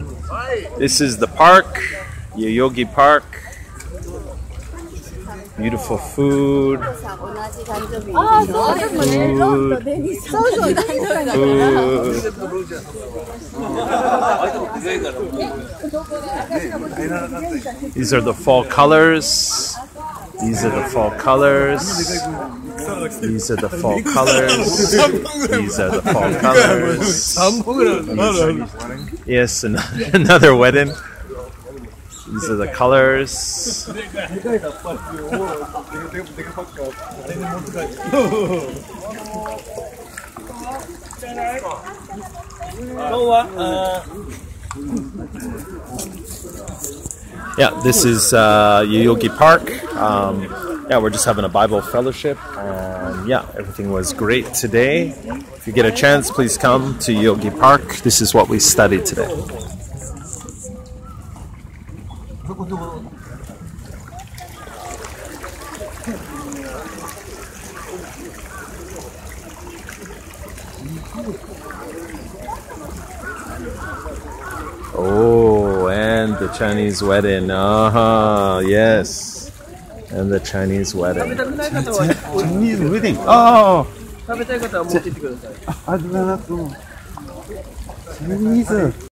This is the park, Yoyogi Park. Beautiful food. These are the fall colors. These are the fall colors. These are the fall colors. These are the fall colors. Yes, another wedding. These are the colors. Yeah, this is Yoyogi Park. Yeah, we're just having a Bible fellowship, and yeah, everything was great today. If you get a chance, please come to Yoyogi Park. This is what we studied today. Oh, and the Chinese wedding. Yes. And the Chinese wedding. Chinese wedding. Oh. Chinese.